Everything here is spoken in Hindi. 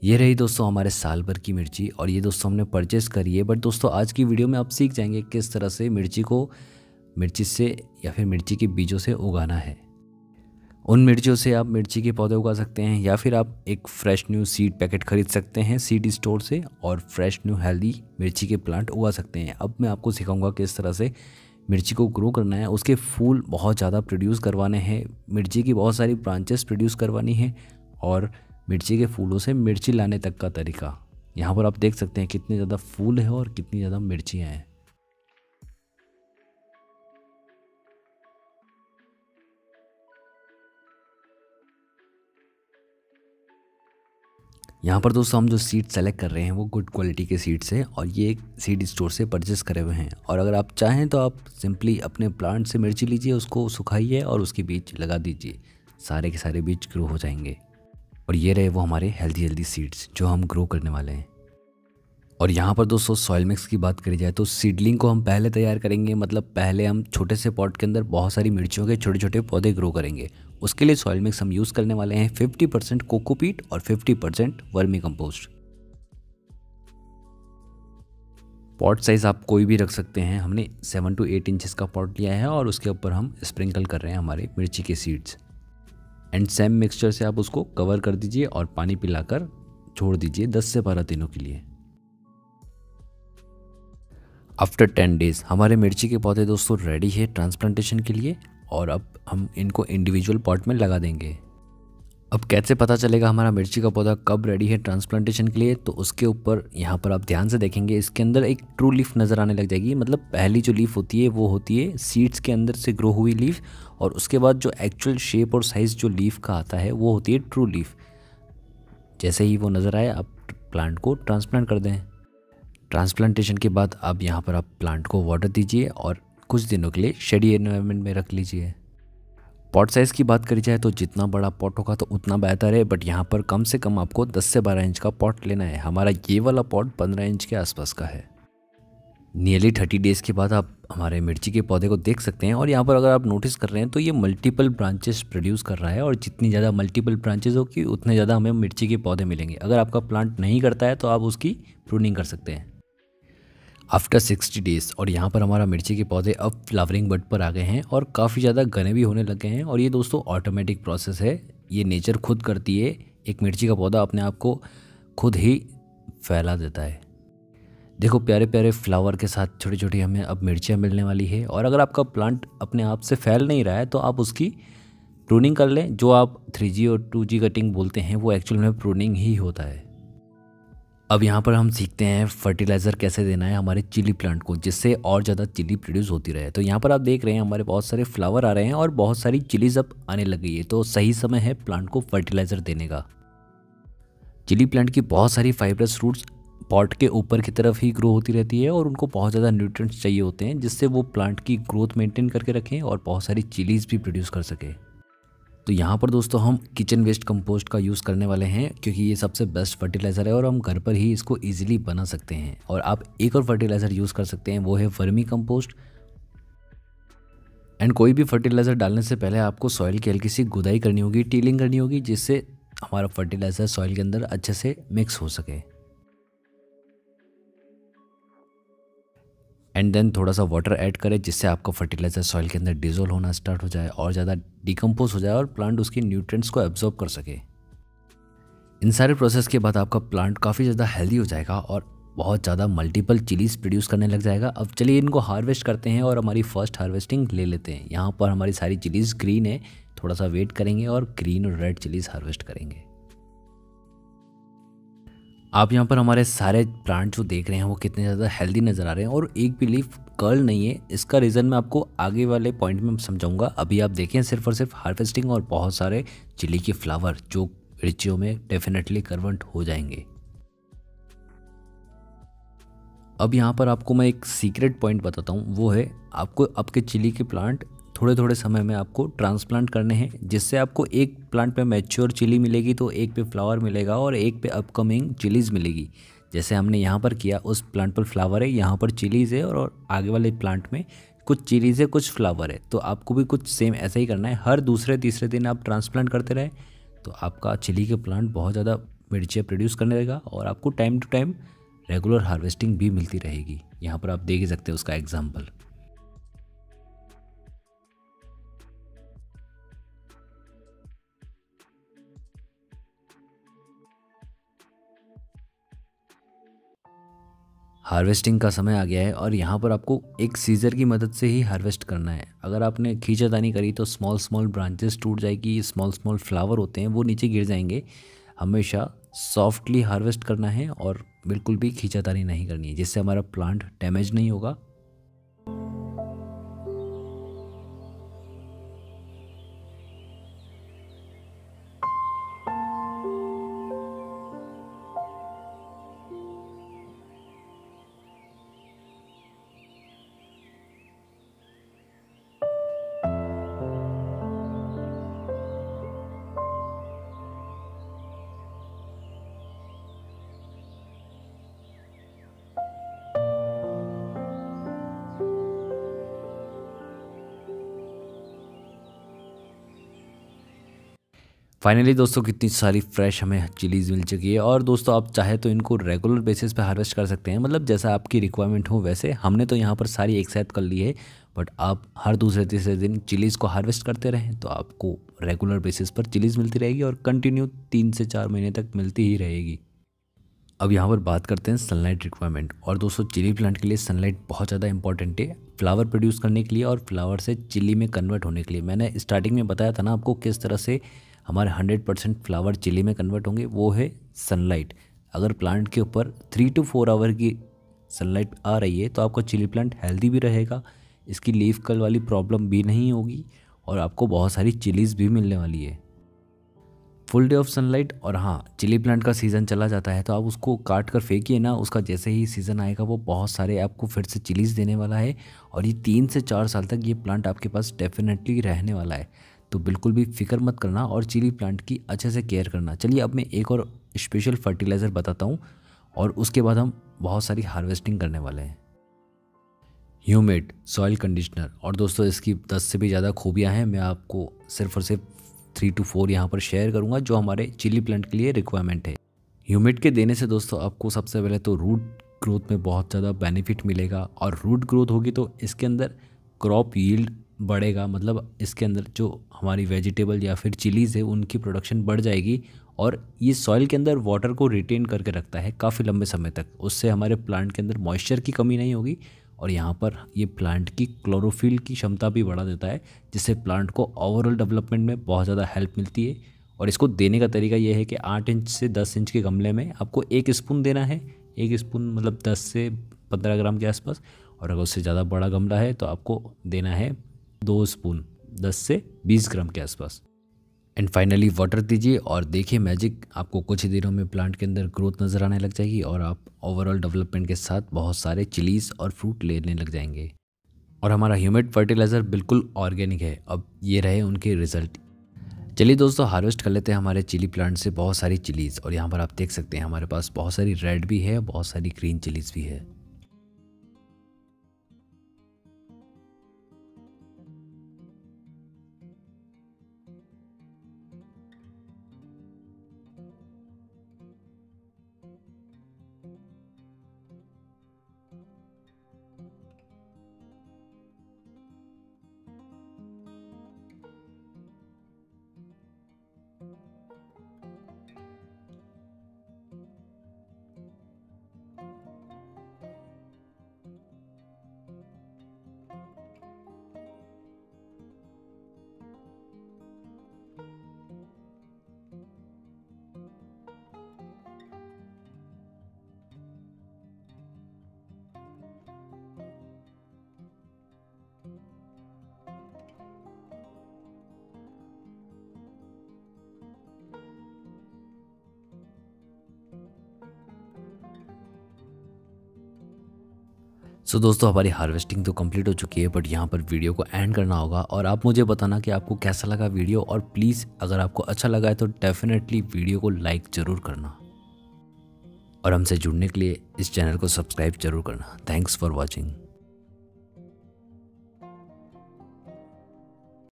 ये रही दोस्तों हमारे साल भर की मिर्ची और ये दोस्तों हमने परचेज़ करी है। बट दोस्तों आज की वीडियो में आप सीख जाएंगे किस तरह से मिर्ची को मिर्ची से या फिर मिर्ची के बीजों से उगाना है। उन मिर्चियों से आप मिर्ची के पौधे उगा सकते हैं या फिर आप एक फ्रेश न्यू सीड पैकेट खरीद सकते हैं सीड स्टोर से और फ्रेश न्यू हेल्दी मिर्ची के प्लांट उगा सकते हैं। अब मैं आपको सिखाऊंगा किस तरह से मिर्ची को ग्रो करना है, उसके फूल बहुत ज़्यादा प्रोड्यूस करवाने हैं, मिर्ची की बहुत सारी ब्रांचेस प्रोड्यूस करवानी है और मिर्ची के फूलों से मिर्ची लाने तक का तरीका। यहाँ पर आप देख सकते हैं कितने ज़्यादा फूल है और कितनी ज़्यादा मिर्चियाँ हैं। यहाँ पर दोस्तों हम जो सीड सेलेक्ट कर रहे हैं वो गुड क्वालिटी के सीड्स है और ये एक सीड स्टोर से परचेस करे हुए हैं। और अगर आप चाहें तो आप सिंपली अपने प्लांट से मिर्ची लीजिए, उसको सुखाइए और उसके बीज लगा दीजिए, सारे के सारे बीज ग्रो हो जाएंगे। और ये रहे वो हमारे हेल्दी सीड्स जो हम ग्रो करने वाले हैं। और यहाँ पर दोस्तों सॉइल मिक्स की बात करी जाए तो सीडलिंग को हम पहले तैयार करेंगे, मतलब पहले हम छोटे से पॉट के अंदर बहुत सारी मिर्चियों के छोटे छोटे पौधे ग्रो करेंगे। उसके लिए सॉइल मिक्स हम यूज़ करने वाले हैं 50% कोकोपीट और 50% वर्मी कंपोस्ट। पॉट साइज़ आप कोई भी रख सकते हैं। हमने 7 to 8 इंचेस का पॉट लिया है और उसके ऊपर हम स्प्रिंकल कर रहे हैं हमारे मिर्ची के सीड्स। एंड सेम मिक्सचर से आप उसको कवर कर दीजिए और पानी पिलाकर छोड़ दीजिए 10 से 12 दिनों के लिए। आफ्टर 10 डेज़ हमारे मिर्ची के पौधे दोस्तों रेडी है ट्रांसप्लांटेशन के लिए और अब हम इनको इंडिविजुअल पॉट में लगा देंगे। अब कैसे पता चलेगा हमारा मिर्ची का पौधा कब रेडी है ट्रांसप्लांटेशन के लिए, तो उसके ऊपर यहाँ पर आप ध्यान से देखेंगे इसके अंदर एक ट्रू लीफ नज़र आने लग जाएगी। मतलब पहली जो लीफ होती है वो होती है सीड्स के अंदर से ग्रो हुई लीफ और उसके बाद जो एक्चुअल शेप और साइज़ जो लीफ का आता है वो होती है ट्रू लीफ। जैसे ही वो नज़र आए आप प्लांट को ट्रांसप्लांट कर दें। ट्रांसप्लांटेशन के बाद अब यहाँ पर आप प्लांट को वाटर दीजिए और कुछ दिनों के लिए शेडी एनवायरनमेंट में रख लीजिए। पॉट साइज़ की बात करी जाए तो जितना बड़ा पॉट होगा तो उतना बेहतर है, बट यहाँ पर कम से कम आपको 10 से 12 इंच का पॉट लेना है। हमारा ये वाला पॉट 15 इंच के आसपास का है। नियरली 30 डेज़ के बाद आप हमारे मिर्ची के पौधे को देख सकते हैं और यहाँ पर अगर आप नोटिस कर रहे हैं तो ये मल्टीपल ब्रांचेस प्रोड्यूस कर रहा है और जितनी ज़्यादा मल्टीपल ब्रांचेस होगी उतने ज़्यादा हमें मिर्ची के पौधे मिलेंगे। अगर आपका प्लांट नहीं करता है तो आप उसकी प्रूनिंग कर सकते हैं आफ्टर 60 डेज़। और यहाँ पर हमारा मिर्ची के पौधे अब फ्लावरिंग बड पर आ गए हैं और काफ़ी ज़्यादा घने भी होने लगे हैं। और ये दोस्तों ऑटोमेटिक प्रोसेस है, ये नेचर खुद करती है। एक मिर्ची का पौधा अपने आप को खुद ही फैला देता है। देखो प्यारे प्यारे फ्लावर के साथ छोटी छोटी हमें अब मिर्चियाँ मिलने वाली है। और अगर आपका प्लांट अपने आप से फैल नहीं रहा है तो आप उसकी प्रूनिंग कर लें। जो आप 3G और 2G कटिंग बोलते हैं वो एक्चुअल में प्रूनिंग ही होता है। अब यहाँ पर हम सीखते हैं फर्टिलाइज़र कैसे देना है हमारे चिली प्लांट को, जिससे और ज़्यादा चिली प्रोड्यूस होती रहे। तो यहाँ पर आप देख रहे हैं हमारे बहुत सारे फ्लावर आ रहे हैं और बहुत सारी चिलीज अब आने लग गई है, तो सही समय है प्लांट को फर्टिलाइज़र देने का। चिली प्लांट की बहुत सारी फाइब्रस रूट्स पॉट के ऊपर की तरफ ही ग्रो होती रहती है और उनको बहुत ज़्यादा न्यूट्रिएंट्स चाहिए होते हैं जिससे वो प्लांट की ग्रोथ मेंटेन करके रखें और बहुत सारी चिलीज भी प्रोड्यूस कर सके। तो यहाँ पर दोस्तों हम किचन वेस्ट कंपोस्ट का यूज़ करने वाले हैं क्योंकि ये सबसे बेस्ट फर्टिलाइज़र है और हम घर पर ही इसको इजीली बना सकते हैं। और आप एक और फर्टिलाइज़र यूज़ कर सकते हैं, वो है वर्मी कंपोस्ट। एंड कोई भी फर्टिलाइज़र डालने से पहले आपको सॉइल की हल्की सी गुदाई करनी होगी, टीलिंग करनी होगी, जिससे हमारा फर्टिलाइज़र सॉइल के अंदर अच्छे से मिक्स हो सके। एंड देन थोड़ा सा वाटर ऐड करें जिससे आपका फर्टिलाइज़र सॉइल के अंदर डिज़ोल्व होना स्टार्ट हो जाए और ज़्यादा डिकम्पोज हो जाए और प्लांट उसकी न्यूट्रिएंट्स को एब्जॉर्ब कर सके। इन सारे प्रोसेस के बाद आपका प्लांट काफ़ी ज़्यादा हेल्दी हो जाएगा और बहुत ज़्यादा मल्टीपल चिलीज प्रोड्यूस करने लग जाएगा। अब चलिए इनको हार्वेस्ट करते हैं और हमारी फर्स्ट हार्वेस्टिंग ले लेते हैं। यहाँ पर हमारी सारी चिलीज़ ग्रीन है, थोड़ा सा वेट करेंगे और ग्रीन और रेड चिलीज़ हार्वेस्ट करेंगे। आप यहाँ पर हमारे सारे प्लांट जो देख रहे हैं वो कितने ज़्यादा हेल्दी नज़र आ रहे हैं और एक भी लीफ कर्ल नहीं है। इसका रीज़न मैं आपको आगे वाले पॉइंट में समझाऊंगा। अभी आप देखें सिर्फ और सिर्फ हार्वेस्टिंग और बहुत सारे चिली के फ्लावर जो मिर्चियों में डेफिनेटली कन्वर्ट हो जाएंगे। अब यहाँ पर आपको मैं एक सीक्रेट पॉइंट बताता हूँ, वो है आपको आपके चिली के प्लांट थोड़े थोड़े समय में आपको ट्रांसप्लांट करने हैं, जिससे आपको एक प्लांट पे मैच्योर चिली मिलेगी तो एक पे फ्लावर मिलेगा और एक पे अपकमिंग चिलीज़ मिलेगी। जैसे हमने यहाँ पर किया, उस प्लांट पर फ्लावर है, यहाँ पर चिलीज़ है और आगे वाले प्लांट में कुछ चिलीज़ है, कुछ फ्लावर है। तो आपको भी कुछ सेम ऐसा ही करना है। हर दूसरे तीसरे दिन आप ट्रांसप्लांट करते रहे तो आपका चिली के प्लांट बहुत ज़्यादा मिर्चियाँ प्रोड्यूस करने लगेगा और आपको time to time regular harvesting भी मिलती रहेगी। यहाँ पर आप देख ही सकते हैं उसका एग्जाम्पल। हार्वेस्टिंग का समय आ गया है और यहाँ पर आपको एक सीजर की मदद से ही हार्वेस्ट करना है। अगर आपने खींचातानी करी तो स्मॉल स्मॉल ब्रांचेस टूट जाएगी, स्मॉल स्मॉल फ्लावर होते हैं वो नीचे गिर जाएंगे। हमेशा सॉफ्टली हार्वेस्ट करना है और बिल्कुल भी खींचातानी नहीं करनी है, जिससे हमारा प्लांट डैमेज नहीं होगा। फाइनली दोस्तों कितनी सारी फ्रेश हमें चिलीज़ मिल चुकी है। और दोस्तों आप चाहे तो इनको रेगुलर बेसिस पे हार्वेस्ट कर सकते हैं, मतलब जैसा आपकी रिक्वायरमेंट हो वैसे। हमने तो यहाँ पर सारी एक साथ कर ली है, बट आप हर दूसरे तीसरे दिन चिलीज़ को हार्वेस्ट करते रहें तो आपको रेगुलर बेसिस पर चिलीज़ मिलती रहेगी और कंटिन्यू 3 से 4 महीने तक मिलती ही रहेगी। अब यहाँ पर बात करते हैं सनलाइट रिक्वायरमेंट। और दोस्तों चिली प्लांट के लिए सनलाइट बहुत ज़्यादा इंपॉर्टेंट है, फ्लावर प्रोड्यूस करने के लिए और फ्लावर से चिली में कन्वर्ट होने के लिए। मैंने स्टार्टिंग में बताया था ना आपको किस तरह से हमारे 100% फ्लावर चिली में कन्वर्ट होंगे, वो है सनलाइट। अगर प्लांट के ऊपर 3 to 4 आवर की सनलाइट आ रही है तो आपका चिली प्लांट हेल्दी भी रहेगा, इसकी लीफ कल वाली प्रॉब्लम भी नहीं होगी और आपको बहुत सारी चिलीज़ भी मिलने वाली है। Full day of sunlight. और हाँ, चिली प्लांट का सीज़न चला जाता है तो आप उसको काट कर फेंकिए ना, उसका जैसे ही सीज़न आएगा वो बहुत सारे आपको फिर से चिलीज़ देने वाला है और ये 3 से 4 साल तक ये प्लांट आपके पास डेफिनेटली रहने वाला है। तो बिल्कुल भी फिक्र मत करना और चिली प्लांट की अच्छे से केयर करना। चलिए अब मैं एक और स्पेशल फर्टिलाइज़र बताता हूँ और उसके बाद हम बहुत सारी हार्वेस्टिंग करने वाले हैं। Humid soil conditioner. और दोस्तों इसकी 10 से भी ज़्यादा खूबियाँ हैं, मैं आपको सिर्फ और सिर्फ 3 to 4 यहाँ पर शेयर करूँगा जो हमारे चिली प्लांट के लिए रिक्वायरमेंट है। ह्यूमिड के देने से दोस्तों आपको सबसे पहले तो रूट ग्रोथ में बहुत ज़्यादा बेनिफिट मिलेगा और रूट ग्रोथ होगी तो इसके अंदर क्रॉप यील्ड बढ़ेगा, मतलब इसके अंदर जो हमारी वेजिटेबल या फिर चिलीज़ है उनकी प्रोडक्शन बढ़ जाएगी। और ये सॉइल के अंदर वाटर को रिटेन करके रखता है काफ़ी लंबे समय तक, उससे हमारे प्लांट के अंदर मॉइस्चर की कमी नहीं होगी। और यहाँ पर ये प्लांट की क्लोरोफिल की क्षमता भी बढ़ा देता है, जिससे प्लांट को ओवरऑल डेवलपमेंट में बहुत ज़्यादा हेल्प मिलती है। और इसको देने का तरीका ये है कि 8 इंच से 10 इंच के गमले में आपको 1 स्पून देना है। 1 स्पून मतलब 10 से 15 ग्राम के आसपास। और अगर उससे ज़्यादा बड़ा गमला है तो आपको देना है 2 स्पून 10 से 20 ग्राम के आसपास। एंड फाइनली वाटर दीजिए और देखिए मैजिक, आपको कुछ ही दिनों में प्लांट के अंदर ग्रोथ नज़र आने लग जाएगी और आप ओवरऑल डेवलपमेंट के साथ बहुत सारे चिलीज़ और फ्रूट लेने लग जाएंगे। और हमारा ह्यूमिड फर्टिलाइज़र बिल्कुल ऑर्गेनिक है। अब ये रहे उनके रिज़ल्ट। चलिए दोस्तों हार्वेस्ट कर लेते हैं हमारे चिली प्लांट से बहुत सारी चिलीज़। और यहाँ पर आप देख सकते हैं हमारे पास बहुत सारी रेड भी है, बहुत सारी ग्रीन चिलीज़ भी है। सो दोस्तों हमारी हार्वेस्टिंग तो कंप्लीट हो चुकी है, बट यहाँ पर वीडियो को एंड करना होगा और आप मुझे बताना कि आपको कैसा लगा वीडियो। और प्लीज़ अगर आपको अच्छा लगा है तो डेफिनेटली वीडियो को लाइक ज़रूर करना और हमसे जुड़ने के लिए इस चैनल को सब्सक्राइब ज़रूर करना। Thanks for watching.